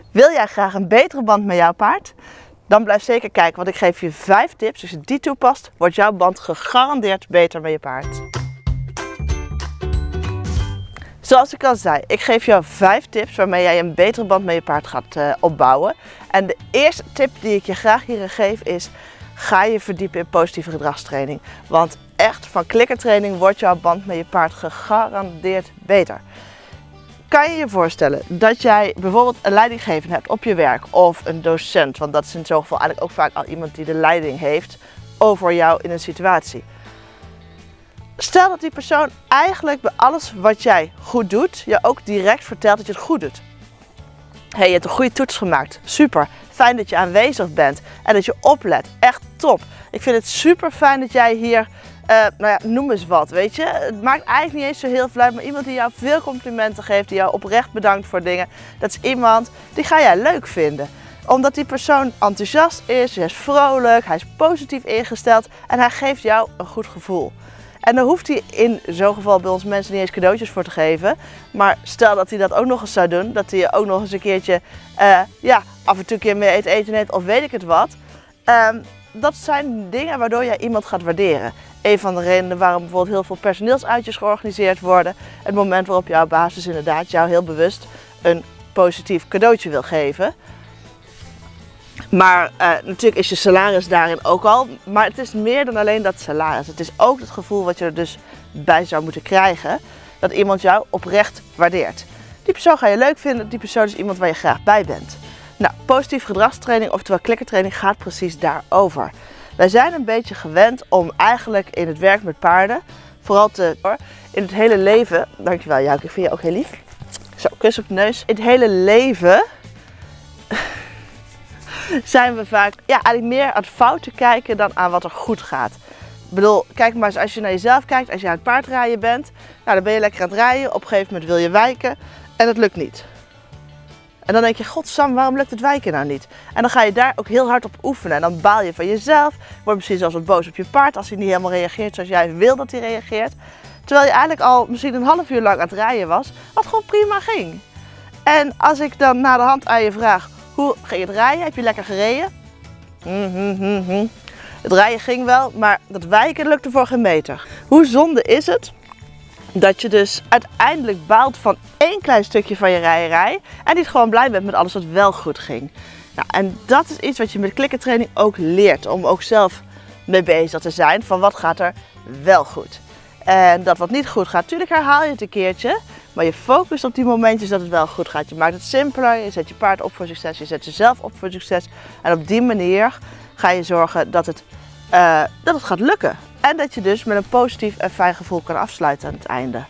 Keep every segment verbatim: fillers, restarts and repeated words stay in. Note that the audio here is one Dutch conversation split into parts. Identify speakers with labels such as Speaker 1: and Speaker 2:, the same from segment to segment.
Speaker 1: Wil jij graag een betere band met jouw paard? Dan blijf zeker kijken, want ik geef je vijf tips. Als je die toepast, wordt jouw band gegarandeerd beter met je paard. Zoals ik al zei, ik geef jou vijf tips waarmee jij een betere band met je paard gaat uh, opbouwen. En de eerste tip die ik je graag hierin geef is, ga je verdiepen in positieve gedragstraining. Want echt, van klikkertraining wordt jouw band met je paard gegarandeerd beter. Kan je je voorstellen dat jij bijvoorbeeld een leidinggevende hebt op je werk of een docent, want dat is in zo'n geval eigenlijk ook vaak al iemand die de leiding heeft over jou in een situatie. Stel dat die persoon eigenlijk bij alles wat jij goed doet, je ook direct vertelt dat je het goed doet. Hey, je hebt een goede toets gemaakt, super, fijn dat je aanwezig bent en dat je oplet, echt top. Ik vind het super fijn dat jij hier, uh, nou ja, noem eens wat, weet je. Het maakt eigenlijk niet eens zo heel veel uit, maar iemand die jou veel complimenten geeft, die jou oprecht bedankt voor dingen, dat is iemand die ga jij leuk vinden. Omdat die persoon enthousiast is, hij is vrolijk, hij is positief ingesteld en hij geeft jou een goed gevoel. En dan hoeft hij in zo'n geval bij ons mensen niet eens cadeautjes voor te geven. Maar stel dat hij dat ook nog eens zou doen, dat hij je ook nog eens een keertje uh, ja, af en toe een keer mee eten, eten neemt of weet ik het wat. Um, dat zijn dingen waardoor jij iemand gaat waarderen. Een van de redenen waarom bijvoorbeeld heel veel personeelsuitjes georganiseerd worden. Het moment waarop jouw basis inderdaad jou heel bewust een positief cadeautje wil geven. Maar uh, natuurlijk is je salaris daarin ook al, maar het is meer dan alleen dat salaris. Het is ook het gevoel wat je er dus bij zou moeten krijgen, dat iemand jou oprecht waardeert. Die persoon ga je leuk vinden, die persoon is iemand waar je graag bij bent. Nou, positieve gedragstraining, oftewel klikkertraining, gaat precies daarover. Wij zijn een beetje gewend om eigenlijk in het werk met paarden, vooral te, in het hele leven, dankjewel Jouke, ik vind je ook heel lief. Zo, kus op de neus. In het hele leven zijn we vaak ja, eigenlijk meer aan het fouten kijken dan aan wat er goed gaat. Ik bedoel, kijk maar eens als je naar jezelf kijkt, als je aan het paardrijden bent, nou, dan ben je lekker aan het rijden, op een gegeven moment wil je wijken en dat lukt niet. En dan denk je, godsam, waarom lukt het wijken nou niet? En dan ga je daar ook heel hard op oefenen en dan baal je van jezelf, word misschien zelfs wat boos op je paard als hij niet helemaal reageert zoals jij wil dat hij reageert. Terwijl je eigenlijk al misschien een half uur lang aan het rijden was, wat gewoon prima ging. En als ik dan na de hand aan je vraag, hoe ging het rijden? Heb je lekker gereden? Mm-hmm-hmm. Het rijden ging wel, maar dat wijken lukte voor geen meter. Hoe zonde is het dat je dus uiteindelijk baalt van één klein stukje van je rijerij en niet gewoon blij bent met alles wat wel goed ging. Nou, en dat is iets wat je met klikkertraining ook leert, om ook zelf mee bezig te zijn van wat gaat er wel goed. En dat wat niet goed gaat, natuurlijk herhaal je het een keertje, maar je focust op die momentjes dat het wel goed gaat. Je maakt het simpeler, je zet je paard op voor succes, je zet jezelf op voor succes. En op die manier ga je zorgen dat het, uh, dat het gaat lukken. En dat je dus met een positief en fijn gevoel kan afsluiten aan het einde.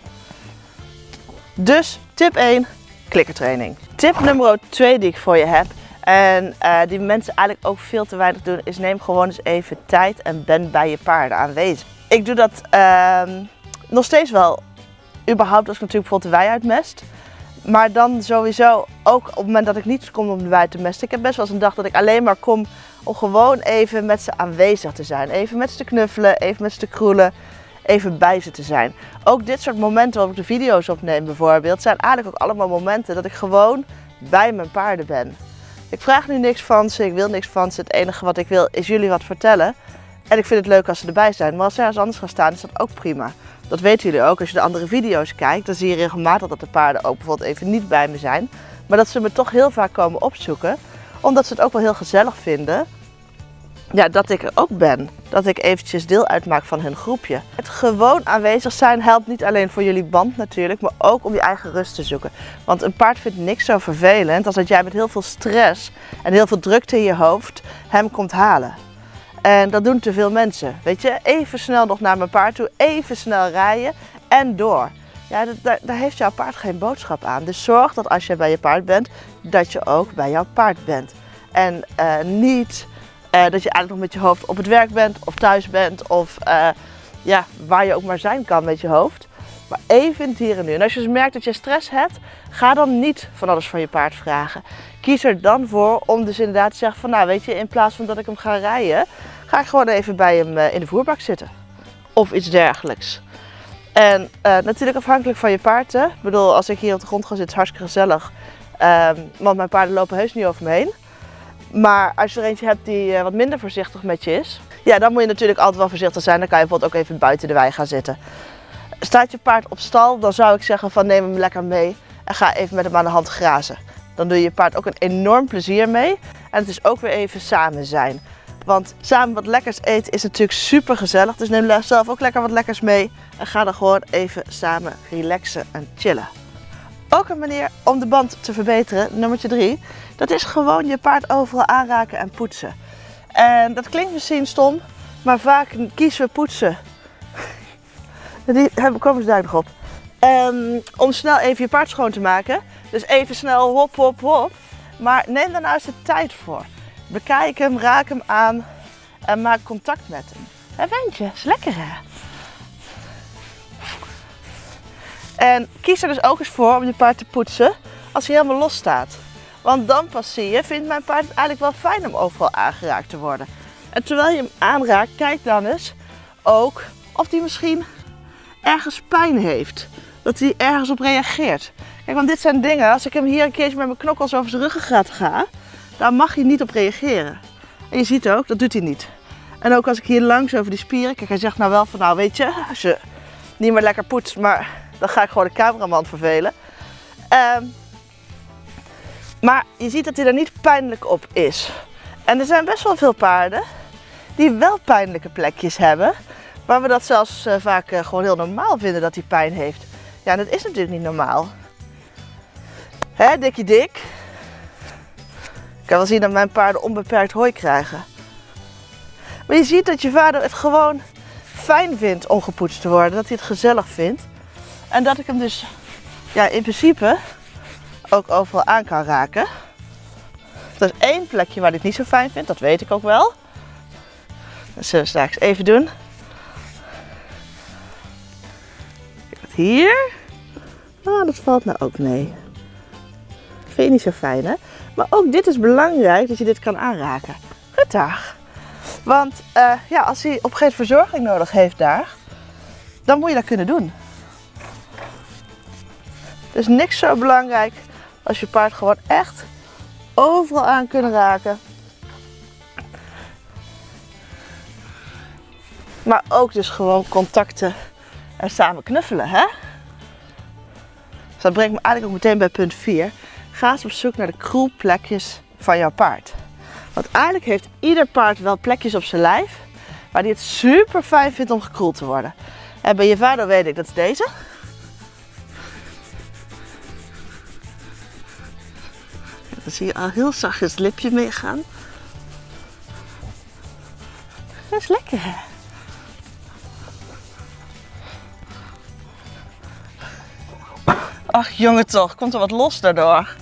Speaker 1: Dus tip één, klikkertraining. Tip nummer twee die ik voor je heb, en uh, die mensen eigenlijk ook veel te weinig doen, is neem gewoon eens even tijd en ben bij je paarden aanwezig. Ik doe dat uh, nog steeds wel, überhaupt als ik natuurlijk bijvoorbeeld de wei uitmest. Maar dan sowieso ook op het moment dat ik niet kom om de wei te mesten. Ik heb best wel eens een dag dat ik alleen maar kom om gewoon even met ze aanwezig te zijn. Even met ze te knuffelen, even met ze te kroelen, even bij ze te zijn. Ook dit soort momenten waarop ik de video's opneem bijvoorbeeld, zijn eigenlijk ook allemaal momenten dat ik gewoon bij mijn paarden ben. Ik vraag nu niks van ze, ik wil niks van ze. Het enige wat ik wil is jullie wat vertellen. En ik vind het leuk als ze erbij zijn, maar als ze ergens anders gaan staan is dat ook prima. Dat weten jullie ook, als je de andere video's kijkt, dan zie je regelmatig dat de paarden ook bijvoorbeeld even niet bij me zijn. Maar dat ze me toch heel vaak komen opzoeken, omdat ze het ook wel heel gezellig vinden. Ja, dat ik er ook ben. Dat ik eventjes deel uitmaak van hun groepje. Het gewoon aanwezig zijn helpt niet alleen voor jullie band natuurlijk, maar ook om je eigen rust te zoeken. Want een paard vindt niks zo vervelend als dat jij met heel veel stress en heel veel drukte in je hoofd hem komt halen. En dat doen te veel mensen. Weet je, even snel nog naar mijn paard toe, even snel rijden en door. Ja, dat, daar, daar heeft jouw paard geen boodschap aan. Dus zorg dat als je bij je paard bent, dat je ook bij jouw paard bent. En uh, niet uh, dat je eigenlijk nog met je hoofd op het werk bent of thuis bent of uh, ja, waar je ook maar zijn kan met je hoofd. Maar even in het hier en nu. En als je dus merkt dat je stress hebt, ga dan niet van alles van je paard vragen. Kies er dan voor om dus inderdaad te zeggen van nou weet je, in plaats van dat ik hem ga rijden, ga ik gewoon even bij hem in de voerbak zitten. Of iets dergelijks. En uh, natuurlijk afhankelijk van je paard. Hè? Ik bedoel, als ik hier op de grond ga zitten, is het hartstikke gezellig. Um, want mijn paarden lopen heus niet over me heen. Maar als je er eentje hebt die uh, wat minder voorzichtig met je is, ja, dan moet je natuurlijk altijd wel voorzichtig zijn. Dan kan je bijvoorbeeld ook even buiten de wei gaan zitten. Staat je paard op stal, dan zou ik zeggen van neem hem lekker mee en ga even met hem aan de hand grazen. Dan doe je je paard ook een enorm plezier mee. En het is ook weer even samen zijn. Want samen wat lekkers eten is natuurlijk super gezellig. Dus neem zelf ook lekker wat lekkers mee. En ga dan gewoon even samen relaxen en chillen. Ook een manier om de band te verbeteren, nummertje drie. Dat is gewoon je paard overal aanraken en poetsen. En dat klinkt misschien stom, maar vaak kiezen we poetsen. Die komen ze daar nog op. Um, om snel even je paard schoon te maken. Dus even snel hop, hop, hop. Maar neem daar nou eens de tijd voor. Bekijk hem, raak hem aan en maak contact met hem. Hé ventje, is lekker hè? En kies er dus ook eens voor om je paard te poetsen als hij helemaal los staat. Want dan pas zie je, vindt mijn paard het eigenlijk wel fijn om overal aangeraakt te worden. En terwijl je hem aanraakt, kijk dan eens ook of hij misschien ergens pijn heeft. Dat hij ergens op reageert. Kijk, want dit zijn dingen, als ik hem hier een keertje met mijn knokkels over zijn ruggengraat ga, daar mag hij niet op reageren. En je ziet ook, dat doet hij niet. En ook als ik hier langs over die spieren, kijk hij zegt nou wel van nou weet je, als je niet meer lekker poetst, maar dan ga ik gewoon de cameraman vervelen. Um, maar je ziet dat hij er niet pijnlijk op is. En er zijn best wel veel paarden die wel pijnlijke plekjes hebben. Waar we dat zelfs uh, vaak uh, gewoon heel normaal vinden dat hij pijn heeft. Ja, en dat is natuurlijk niet normaal. Hè, dikkie dik. Ik kan wel zien dat mijn paarden onbeperkt hooi krijgen. Maar je ziet dat je vader het gewoon fijn vindt om gepoetst te worden. Dat hij het gezellig vindt. En dat ik hem dus ja, in principe ook overal aan kan raken. Er is één plekje waar hij het niet zo fijn vindt. Dat weet ik ook wel. Dat zullen we straks even doen. Hier. Ah, dat valt nou ook mee. Vind je niet zo fijn, hè? Maar ook dit is belangrijk dat je dit kan aanraken. Goed dag. Want uh, ja, als hij op een gegeven moment verzorging nodig heeft daar, dan moet je dat kunnen doen. Dus niks zo belangrijk als je paard gewoon echt overal aan kunnen raken. Maar ook dus gewoon contacten en samen knuffelen, hè? Dus dat brengt me eigenlijk ook meteen bij punt vier. Ga eens op zoek naar de kroelplekjes van jouw paard. Want eigenlijk heeft ieder paard wel plekjes op zijn lijf waar hij het super fijn vindt om gekroeld te worden. En bij je vader weet ik, dat is deze. Dan zie je al heel zachtjes het lipje meegaan. Dat is lekker, hè? Ach jongen toch, komt er wat los daardoor.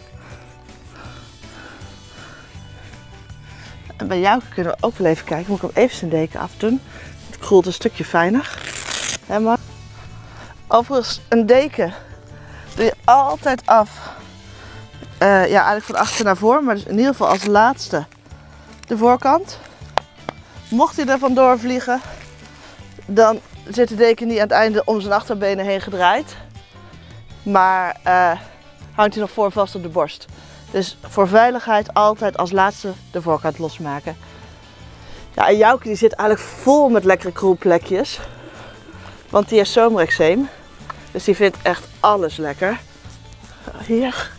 Speaker 1: En bij jou kunnen we ook wel even kijken. Moet ik hem even zijn deken afdoen. Het kroelt een stukje fijner. Hè, maar overigens, een deken doe je altijd af. Uh, ja, eigenlijk van achter naar voor, maar dus in ieder geval als laatste de voorkant. Mocht hij er vandoor vliegen, dan zit de deken niet aan het einde om zijn achterbenen heen gedraaid. Maar uh, hangt hij nog voor vast op de borst. Dus voor veiligheid altijd als laatste de voorkant losmaken. Ja, en Jouke die zit eigenlijk vol met lekkere kroelplekjes. Want die heeft zomerexeem. Dus die vindt echt alles lekker. Hier.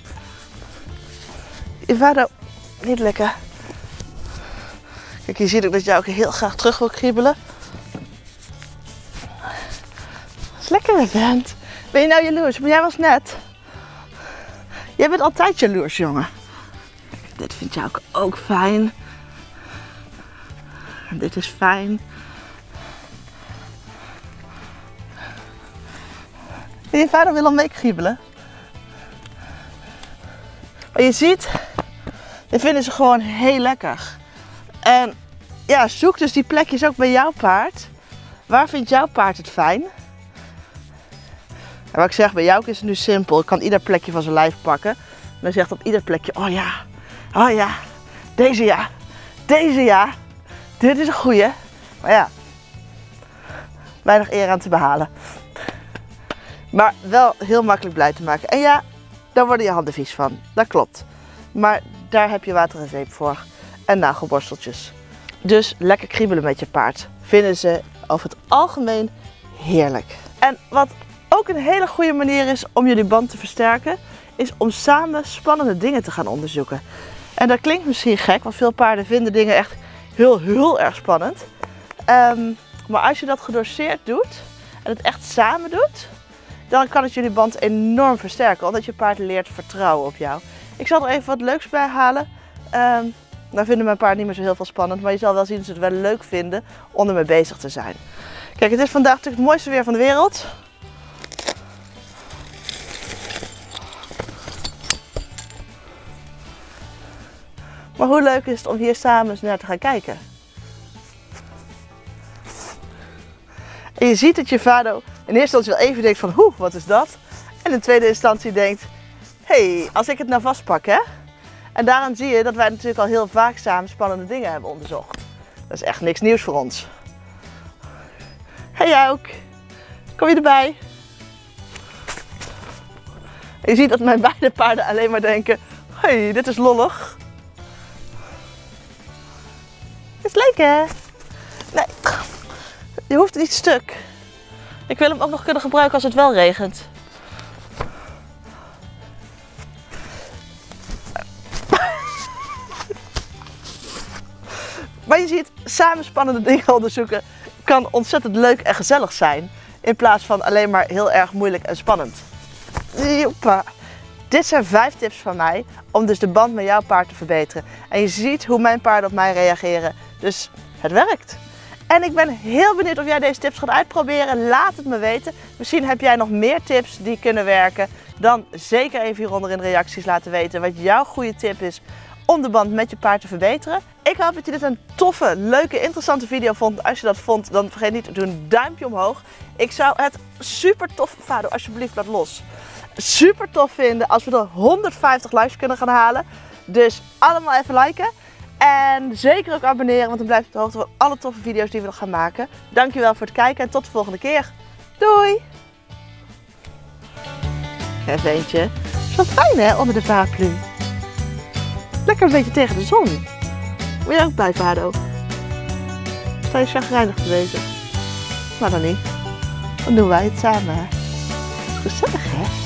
Speaker 1: Je vader niet lekker. Kijk, je ziet ook dat Jouke heel graag terug wil kriebelen. Dat is lekker, vent. Ben je nou jaloers? Maar jij was net. Jij bent altijd jaloers, jongen. Dit vindt Jouke ook fijn. En dit is fijn. En je vader wil al mee kriebelen. Maar je ziet, dit vinden ze gewoon heel lekker. En ja, zoek dus die plekjes ook bij jouw paard. Waar vindt jouw paard het fijn? En wat ik zeg, bij jou is het nu simpel. Ik kan ieder plekje van zijn lijf pakken. En dan zegt op ieder plekje, oh ja, oh ja, deze ja, deze ja. Dit is een goeie. Maar ja, weinig eer aan te behalen. Maar wel heel makkelijk blij te maken. En ja, dan worden je handen vies van. Dat klopt. Maar daar heb je water en zeep voor. En nagelborsteltjes. Dus lekker kriebelen met je paard. Vinden ze over het algemeen heerlijk. En wat ook een hele goede manier is om jullie band te versterken, is om samen spannende dingen te gaan onderzoeken. En dat klinkt misschien gek, want veel paarden vinden dingen echt heel, heel erg spannend. Um, maar als je dat gedoseerd doet en het echt samen doet, dan kan het jullie band enorm versterken, omdat je paard leert vertrouwen op jou. Ik zal er even wat leuks bij halen. Um, nou vinden mijn paard niet meer zo heel veel spannend, maar je zal wel zien dat ze het wel leuk vinden om ermee bezig te zijn. Kijk, het is vandaag natuurlijk het mooiste weer van de wereld. Maar hoe leuk is het om hier samen eens naar te gaan kijken? En je ziet dat je vader in eerste instantie wel even denkt van, hoe, wat is dat? En in tweede instantie denkt, hé, hey, als ik het nou vastpak, hè? En daaraan zie je dat wij natuurlijk al heel vaak samen spannende dingen hebben onderzocht. Dat is echt niks nieuws voor ons. Hé, jij ook. Kom je erbij? En je ziet dat mijn beide paarden alleen maar denken, hé, hey, dit is lollig. Is leuk, hè? Nee, je hoeft niet stuk. Ik wil hem ook nog kunnen gebruiken als het wel regent. Maar je ziet, samen spannende dingen onderzoeken kan ontzettend leuk en gezellig zijn. In plaats van alleen maar heel erg moeilijk en spannend. Joepa. Dit zijn vijf tips van mij om dus de band met jouw paard te verbeteren. En je ziet hoe mijn paarden op mij reageren. Dus het werkt. En ik ben heel benieuwd of jij deze tips gaat uitproberen. Laat het me weten. Misschien heb jij nog meer tips die kunnen werken. Dan zeker even hieronder in de reacties laten weten wat jouw goede tip is om de band met je paard te verbeteren. Ik hoop dat je dit een toffe, leuke, interessante video vond. Als je dat vond, dan vergeet niet te doen een duimpje omhoog. Ik zou het super tof, Fado, alsjeblieft laat los. Super tof vinden als we er honderdvijftig likes kunnen gaan halen. Dus allemaal even liken. En zeker ook abonneren, want dan blijf je op de hoogte van alle toffe video's die we nog gaan maken. Dankjewel voor het kijken en tot de volgende keer. Doei! Ja, ventje. Zo fijn, hè, onder de paraplu. Lekker een beetje tegen de zon. Wil jij ook bij, Fado? Sta je chagrijnig te wezen? Maar dan niet. Dan doen wij het samen. Gezellig, hè?